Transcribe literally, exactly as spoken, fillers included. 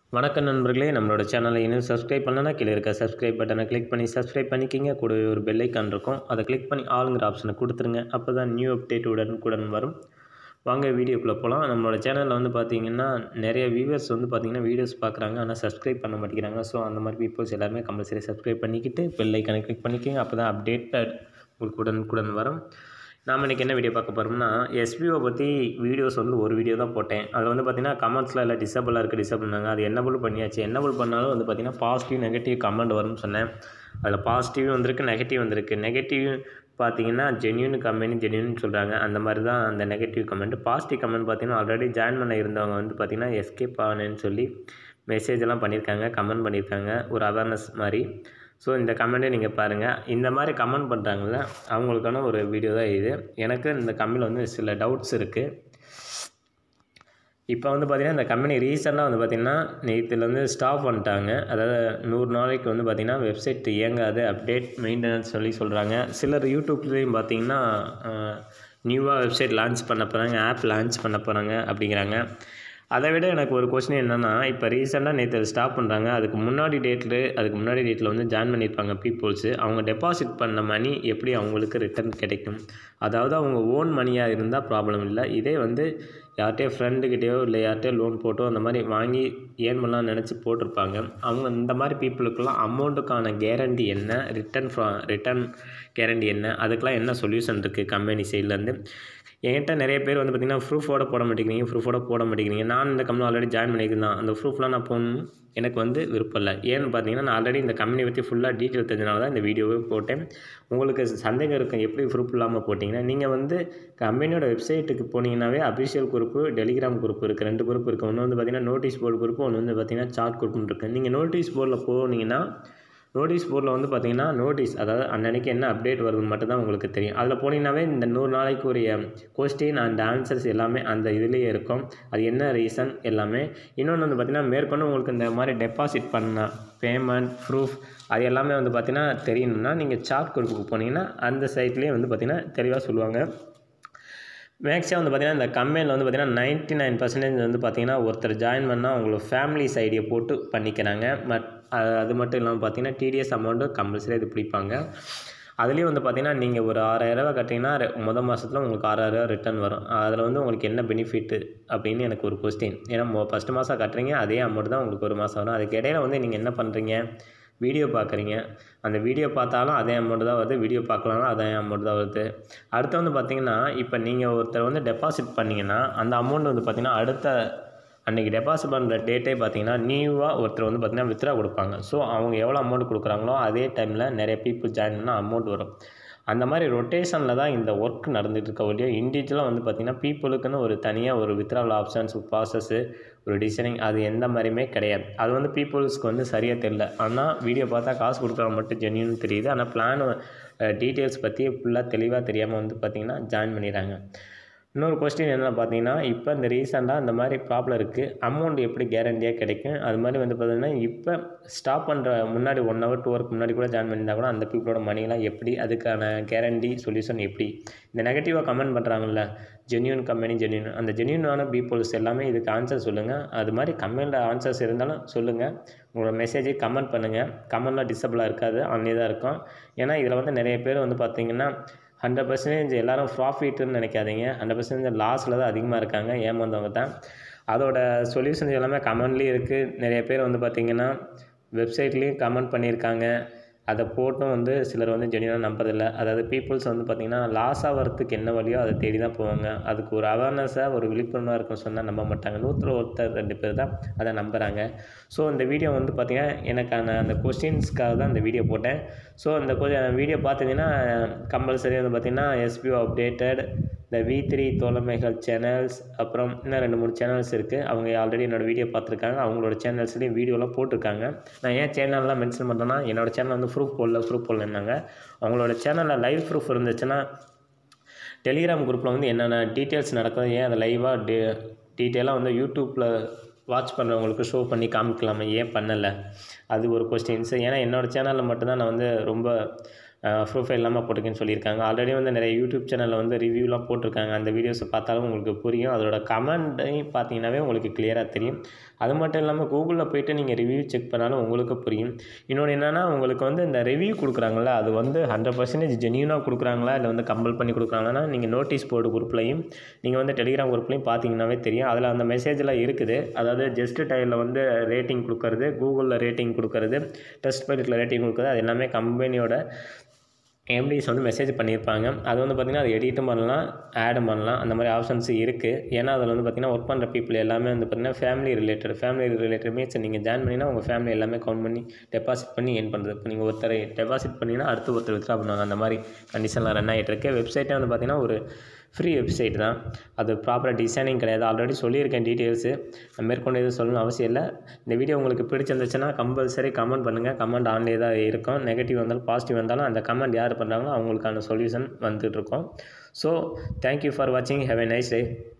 வணக்கம் நண்பர்களே, நம்மளோட சேனலை இன்னும் சப்ஸ்கிரைப் பண்ணலன்னா கீழே இருக்க சப்ஸ்கிரைப் பட்டனை கிளிக் பண்ணி சப்ஸ்கிரைப் பண்ணிக்கிங்க. கூடவே ஒரு பெல் ஐக்கான் இருக்கும், அதை கிளிக் பண்ணி ஆளுங்கிற ஆப்ஷனை கொடுத்துருங்க. அப்போ தான் நியூ அப்டேட் உடனுக்குடன் வரும். வாங்க வீடியோக்குள்ளே போகலாம். நம்மளோட சேனலில் வந்து பார்த்திங்கன்னா நிறைய வியூவர்ஸ் வந்து பார்த்திங்கன்னா வீடியோஸ் பார்க்குறாங்க, ஆனால் சப்ஸ்கிரைப் பண்ண மாட்டேங்கிறாங்க. ஸோ அந்த மாதிரி பீப்புள்ஸ் எல்லாருமே கம்பல்சரி சப்ஸ்கிரைப் பண்ணிக்கிட்டு பெல் ஐக்கானை கிளிக் பண்ணிக்கிங்க. அப்போ தான் அப்டேட்டட் உங்களுக்கு உடனுக்குடன் வரும். நாம் இன்றைக்கி என்ன வீடியோ பார்க்க போகிறோம்னா, எஸ்பிஓ பற்றி வீடியோஸ் வந்து ஒரு வீடியோ தான் போட்டேன். அதில் வந்து பார்த்திங்கன்னா கமெண்ட்ஸில் எல்லாம் டிசபிளாக இருக்குது டிசபிள் பண்ணாங்க. அது என்னபிள் பண்ணியாச்சு. என்னபிள் பண்ணாலும் வந்து பார்த்திங்கன்னா பாசிட்டிவ் நெகட்டிவ் கமெண்ட் வரும்னு சொன்னேன். அதில் பாசிட்டிவ் வந்திருக்கு, நெகட்டிவ் வந்திருக்கு. நெகட்டிவ் பார்த்திங்கன்னா ஜென்யூன் கமெண்ட் ஜென்யூன் சொல்கிறாங்க. அந்த மாதிரி தான் அந்த நெகட்டிவ் கமெண்ட். பாசிட்டிவ் கமெண்ட் பார்த்திங்கன்னா ஆல்ரெடி ஜாயின் பண்ண இருந்தவங்க வந்து பார்த்திங்கன்னா எஸ்கேப் ஆனேன்னு சொல்லி மெசேஜ் எல்லாம் பண்ணியிருக்காங்க, கமெண்ட் பண்ணியிருக்காங்க, ஒரு அவேர்னஸ் மாதிரி. ஸோ இந்த கமெண்ட்டை நீங்கள் பாருங்கள். இந்த மாதிரி கமெண்ட் பண்ணுறாங்கல்ல, அவங்களுக்கான ஒரு வீடியோ தான் இது. எனக்கு இந்த கம்பெனியில் வந்து சில டவுட்ஸ் இருக்குது. இப்போ வந்து பார்த்திங்கன்னா இந்த கம்பெனி ரீசெண்டாக வந்து பார்த்திங்கன்னா நேற்றுலேருந்து ஸ்டாப் பண்ணிட்டாங்க. அதாவது நூறு நாளைக்கு வந்து பார்த்திங்கன்னா வெப்சைட் இயங்காது, அப்டேட் மெயின்டெனன்ஸ் சொல்லி சொல்கிறாங்க. சிலர் யூடியூப்லேயும் பார்த்திங்கன்னா நியூவாக வெப்சைட் லான்ச் பண்ண போகிறாங்க, ஆப் லான்ச் பண்ண போகிறாங்க அப்படிங்கிறாங்க. அதை விட எனக்கு ஒரு கொஸ்டின் என்னென்னா, இப்போ ரீசெண்டாக நேற்று ஸ்டாப் பண்ணுறாங்க. அதுக்கு முன்னாடி டேட்டில் அதுக்கு முன்னாடி டேட்டில் வந்து ஜாயின் பண்ணியிருப்பாங்க பீப்புள்ஸு. அவங்க டெபாசிட் பண்ண மணி எப்படி அவங்களுக்கு ரிட்டர்ன் கிடைக்கும்? அதாவது அவங்க ஓன் மணியாக இருந்தால் ப்ராப்ளம் இல்லை. இதே வந்து யார்கிட்டயோ ஃப்ரெண்டுக்கிட்டேயோ இல்லை யார்கிட்டயோ லோன் போட்டோ அந்த மாதிரி வாங்கி ஏர்ன் பண்ணலாம்னு நினச்சி போட்டிருப்பாங்க. அவங்க இந்த மாதிரி பீப்புளுக்கெல்லாம் அமௌண்ட்டுக்கான கேரண்டி என்ன, ரிட்டன் ஃப்ரா ரிட்டன் கேரண்டி என்ன, அதுக்கெலாம் என்ன சொல்யூஷன் இருக்குது கம்பெனி சைட்லேருந்து? என்கிட்ட நிறைய பேர் வந்து பார்த்திங்கன்னா ப்ரூஃபோட போட மாட்டேங்கிறீங்க ப்ரூஃபோட போட மாட்டேங்கிறீங்க நான் இந்த கம்பெனி ஆல்ரெடி ஜாயின் பண்ணியிருந்தேன், அந்த ப்ரூஃப்லாம் நான் போகணும் எனக்கு வந்து விருப்பம் இல்லை. ஏன்னு பார்த்தீங்கன்னா நான் ஆல்ரெடி இந்த கம்பெனி பற்றி ஃபுல்லாக டீட்டெயில் தெரிஞ்சனால தான் இந்த வீடியோவே போட்டேன். உங்களுக்கு சந்தேகம் இருக்கும் எப்படி ப்ரூஃப் இல்லாமல் போட்டிங்கன்னா, நீங்கள் வந்து கம்பெனியோட வெப்சைட்டுக்கு போனீங்கன்னாவே அஃபிஷியல் குரூப்பு, டெலிகிராம் குரூப் இருக்குது. ரெண்டு குரூப் இருக்குது. ஒன்று வந்து பார்த்திங்கன்னா நோட்டீஸ் போர்டு குரூப்பு, ஒன்று வந்து பார்த்திங்கன்னா சார்ட் குரூப்னு இருக்குது. நீங்கள் நோட்டீஸ் போர்டில் போனீங்கன்னா நோட்டீஸ் போர்டில் வந்து பார்த்திங்கன்னா நோட்டீஸ், அதாவது அன்னன்னைக்கு என்ன அப்டேட் வருதுன்னு மட்டும் தான் உங்களுக்கு தெரியும். அதில் போனீங்கன்னாவே இந்த நூறு நாளைக்கு உரிய கொஸ்டின் அண்ட் ஆன்சர்ஸ் எல்லாமே அந்த இதுலேயே இருக்கும். அது என்ன ரீசன் எல்லாமே. இன்னொன்று வந்து பார்த்திங்கன்னா மேற்கொண்டு உங்களுக்கு இந்த மாதிரி டெபாசிட் பண்ண பேமெண்ட் ப்ரூஃப் அது எல்லாமே வந்து பார்த்திங்கன்னா தெரியணும்னா நீங்கள் சார்ட் குரூப்புக்கு போனீங்கன்னா அந்த சைட்லேயே வந்து பார்த்திங்கன்னா தெளிவாக சொல்லுவாங்க. மேக்ஸிமம் வந்து பார்த்திங்கன்னா இந்த கம்பெனியில் வந்து பார்த்திங்கன்னா நைன்ட்டி நைன் பர்சன்டேஜ் வந்து பார்த்திங்கன்னா ஒருத்தர் ஜாயின் பண்ணால் அவங்களோட ஃபேமிலிஸ் ஐடியை போட்டு பண்ணிக்கிறாங்க. பட் அது மட்டும் இல்லாமல் பார்த்திங்கன்னா டிடிஎஸ் அமௌண்ட்டு கம்பல்சரி இது பிடிப்பாங்க. அதுலேயும் வந்து பார்த்திங்கன்னா நீங்கள் ஒரு ஆறாயிரரூவா கட்டிங்கன்னா மொதல் மாதத்தில் உங்களுக்கு ஆறாயிரரூவா ரிட்டர்ன் வரும். அதில் வந்து உங்களுக்கு என்ன பெனிஃபிட்டு அப்படின்னு எனக்கு ஒரு கொஸ்டின். ஏன்னா ஃபஸ்ட்டு மாதம் கட்டுறீங்க, அதே அமௌண்ட் தான் உங்களுக்கு ஒரு மாதம் வரும். அதுக்கு இடையில வந்து நீங்கள் என்ன பண்ணுறீங்க, வீடியோ பார்க்குறீங்க. அந்த வீடியோ பார்த்தாலும் அதே அமௌண்ட் தான் வருது, வீடியோ பார்க்கலாம்னா அதே அமௌண்ட் தான் வருது. அடுத்து வந்து பார்த்திங்கன்னா இப்போ நீங்கள் ஒருத்தர் வந்து டெபாசிட் பண்ணிங்கன்னா அந்த அமௌண்ட் வந்து பார்த்திங்கன்னா அடுத்த அன்றைக்கி டெபாசிட் பண்ணுற டேட்டே பார்த்திங்கன்னா நியூவாக ஒருத்தர் வந்து பார்த்திங்கன்னா வித்ரா கொடுப்பாங்க. ஸோ அவங்க எவ்வளோ அமௌண்ட் கொடுக்குறாங்களோ அதே டைமில் நிறைய பீப்புள் ஜாயின் பண்ணால் அமௌண்ட் வரும். அந்த மாதிரி ரொட்டேஷனில் தான் இந்த ஒர்க் நடந்துகிட்டு இருக்க ஒழிய இண்டிவிஜுவலாக வந்து பார்த்திங்கன்னா பீப்புளுக்குன்னு ஒரு தனியாக ஒரு வித்ராவல் ஆப்ஷன்ஸ், ப்ராசஸ்ஸு, ஒரு டிசைனிங் அது எந்த மாதிரியுமே கிடையாது. அது வந்து பீப்புள்ஸ்க்கு வந்து சரியாக தெரியல. ஆனால் வீடியோ பார்த்தா காசு கொடுக்குற மட்டும் ஜென்யூன் தெரியுது. ஆனால் பிளான் டீட்டெயில்ஸ் பற்றி ஃபுல்லாக தெளிவாக தெரியாமல் வந்து பார்த்திங்கன்னா ஜாயின் பண்ணிடுறாங்க. இன்னொரு கொஸ்டின் என்ன பார்த்தீங்கன்னா, இப்போ இந்த ரீசெண்டாக இந்த மாதிரி ப்ராப்ளம் இருக்குது, அமௌண்ட் எப்படி கேரண்டியாக கிடைக்கும்? அது மாதிரி வந்து பார்த்திங்கன்னா இப்போ ஸ்டாப் பண்ணுற முன்னாடி ஒன் ஹவர் டூ ஹவருக்கு முன்னாடி கூட ஜாயின் பண்ணியிருந்தால் கூட அந்த பீப்புளோட மணிலாம் எப்படி, அதுக்கான கேரண்டி சொல்யூஷன் எப்படி? இந்த நெகட்டிவாக கமெண்ட் பண்ணுறாங்கல்ல, ஜென்யூன் கம்பெனி ஜென்யூன், அந்த ஜென்யூனான பீப்புள்ஸ் எல்லாமே இதுக்கு ஆன்சர் சொல்லுங்கள். அது மாதிரி கமெண்டில் ஆன்சர்ஸ் இருந்தாலும் சொல்லுங்கள். உங்களோட மெசேஜை கமெண்ட் பண்ணுங்கள். கமெண்ட்லாம் டிசபிளாக இருக்காது, ஆன்லேயே தான் இருக்கும். ஏன்னா இதில் வந்து நிறைய பேர் வந்து பார்த்திங்கன்னா ஹண்ட்ரட் பர்சன்டேஜ் எல்லோரும் ப்ராஃபிட்டுன்னு நினைக்காதீங்க. ஹண்ட்ரட் பர்சன்டேஜ் லாஸில் தான் அதிகமாக இருக்காங்க, ஏமாந்தவங்க தான். அதோட சொல்யூஷன்ஸ் எல்லாமே கமெண்ட்லேயும் இருக்குது. நிறைய பேர் வந்து பார்த்திங்கன்னா வெப்சைட்லேயும் கமெண்ட் பண்ணியிருக்காங்க. அதை போட்டும் வந்து சிலர் வந்து ஜென்யூனாக நம்புறதில்லை. அதாவது பீப்புள்ஸ் வந்து பார்த்திங்கன்னா லாஸ் ஆகிறதுக்கு என்ன வழியோ அதை தேடி தான் போவாங்க. அதுக்கு ஒரு அவேர்னஸாக ஒரு விழிப்புணர்வாக இருக்குன்னு சொன்னால் நம்ப மாட்டாங்க. நூற்றில் ஒருத்தர் ரெண்டு பேர் தான் அதை நம்புகிறாங்க. ஸோ இந்த வீடியோ வந்து பார்த்திங்கன்னா எனக்கான அந்த கொஸ்டின்ஸ்க்காக தான் இந்த வீடியோ போட்டேன். ஸோ இந்த வீடியோ பார்த்தீங்கன்னா கம்பல்சரி வந்து பார்த்திங்கன்னா எஸ்பிஓ அப்டேட்டட், இந்த வி த்ரீ தோழமைகள் சேனல்ஸ், அப்புறம் இன்னும் ரெண்டு மூணு சேனல்ஸ் இருக்குது. அவங்க ஆல்ரெடி என்னோடய வீடியோ பார்த்துருக்காங்க. அவங்களோட சேனல்ஸ்லேயும் வீடியோலாம் போட்டிருக்காங்க. நான் ஏன் சேனல்லாம் மென்ஷன் பண்ணுறேன்னா, என்னோடய சேனல் வந்து ப்ரூஃப் போடல ப்ரூஃப் போடலன்னாங்க. அவங்களோட சேனலில் லைவ் ப்ரூஃப் இருந்துச்சுன்னா டெலிகிராம் குரூப்பில் வந்து என்னென்ன டீட்டெயில்ஸ் நடக்குது, ஏன் அதை லைவாக டீ டீட்டெயிலாக வந்து யூடியூப்பில் வாட்ச் பண்ணுறவங்களுக்கு ஷோ பண்ணி காமிக்கலாமா, ஏன் பண்ணலை? அது ஒரு கொஸ்டின்ஸு. ஏன்னா என்னோடய சேனலில் மட்டும்தான் நான் வந்து ரொம்ப ப்ரூஃபைல் இல்லாமல் போட்டிருக்கேன்னு சொல்லியிருக்காங்க. ஆல்ரெடி வந்து நிறைய யூடியூப் சேனலில் வந்து ரிவ்யூலாம் போட்டிருக்காங்க. அந்த வீடியோஸை பார்த்தாலும் உங்களுக்கு புரியும். அதோட கமெண்ட்டையும் பார்த்தீங்கன்னாவே உங்களுக்கு கிளியராக தெரியும். அது மட்டும் இல்லாமல் கூகுளில் போய்ட்டு நீங்கள் ரிவ்யூ செக் பண்ணாலும் உங்களுக்கு புரியும். இன்னொன்று என்னென்னா, உங்களுக்கு வந்து இந்த ரிவ்யூ கொடுக்குறாங்களா, அது வந்து ஹண்ட்ரட் பர்சன்டேஜ் ஜென்யூனாக கொடுக்குறாங்களா இல்லை வந்து கம்பல் பண்ணி கொடுக்குறாங்கன்னா, நீங்கள் நோட்டீஸ் போர்டு குரூப்லையும் நீங்கள் வந்து டெலிகிராம் குரூப்லையும் பார்த்தீங்கன்னாவே தெரியும். அதில் அந்த மெசேஜெலாம் இருக்குது. அதாவது ஜஸ்ட் டயலில் வந்து ரேட்டிங் கொடுக்கறது, கூகுளில் ரேட்டிங் கொடுக்கறது, டெஸ்ட் பைலட்டில் ரேட்டிங் கொடுக்குறது, அது எல்லாமே கம்பெனியோட எம்டிஸ் வந்து மெசேஜ் பண்ணியிருப்பாங்க. அது வந்து பார்த்திங்கன்னா அது எடிட்டும் பண்ணலாம், ஆடும் பண்ணலாம். அந்த மாதிரி ஆப்ஷன்ஸ் இருக்குது. ஏன்னா அதில் வந்து பார்த்திங்கன்னா ஒர்க் பண்ணுற பீப்புள் எல்லாமே வந்து பார்த்திங்கன்னா family related family related means நீங்கள் ஜாயின் பண்ணிங்கன்னா உங்கள் ஃபேமிலி எல்லாமே கவுண்ட் பண்ணி டெபாசிட் பண்ணி ஏர்ன் பண்ணுறது. இப்போ நீங்கள் ஒருத்தர் டெபாசிட் பண்ணிங்கன்னா அடுத்து ஒருத்தர் வித்ட்ரா பண்ணுவாங்க. அந்த மாதிரி கண்டிஷனில் ரன் ஆகிட்டு இருக்கு. வெப்சைட்டே வந்து பார்த்திங்கன்னா ஒரு ஃப்ரீ வெப்சைட் தான். அது ப்ராப்பராக டிசைனிங் கிடையாது. ஆல்ரெடி சொல்லியிருக்கேன் டீட்டெயில்ஸு. மேற்கொண்டு எதுவும் சொல்லணும்னு அவசியம் இல்லை. இந்த வீடியோ உங்களுக்கு பிடிச்சிருந்துச்சுன்னா கம்பல்சரி கமெண்ட் பண்ணுங்கள். கமெண்ட் ஆன்லேயே தான் இருக்கும். நெகட்டிவ் வந்தாலும் பாசிட்டிவ் வந்தாலும் அந்த கமெண்ட் யார் பண்ணுறாங்களோ அவங்களுக்கான சொல்யூஷன் வந்துட்டுருக்கோம். ஸோ தேங்க்யூ ஃபார் வாட்சிங். Have a nice day.